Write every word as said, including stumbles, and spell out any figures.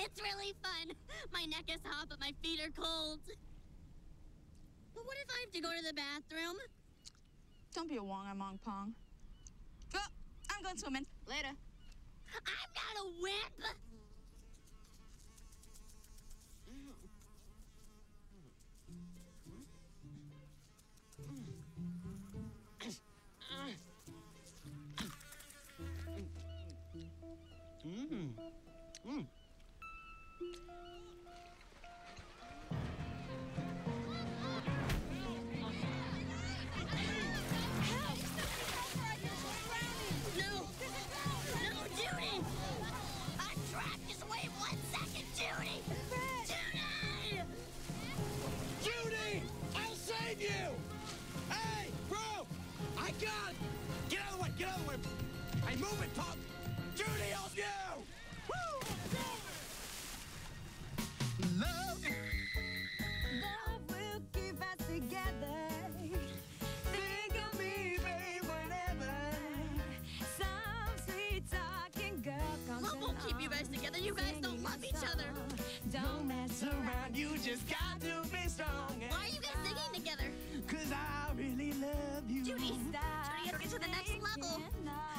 It's really fun. My neck is hot, but my feet are cold. But what if I have to go to the bathroom? Don't be a wong-a-mong pong. Oh, I'm going swimming. Later. I'm not a wimp! Mmm. Mmm. No! No, Judy! I'm trapped! Just wait one second, Judy! Judy! Judy! I'll save you! Hey, bro! I got it! Get out of the way! Get out of the way! Hey, move it, punk! Judy, help you! Woo! Love! Love will keep us together. Think of me, babe, whenever. Some sweet talking girl comes Love won't keep you guys together. You guys don't love each other. Don't mess around. You just got to be strong. Why are you guys singing together? Cause I really love you. Judy, Judy, gotta get to the next level.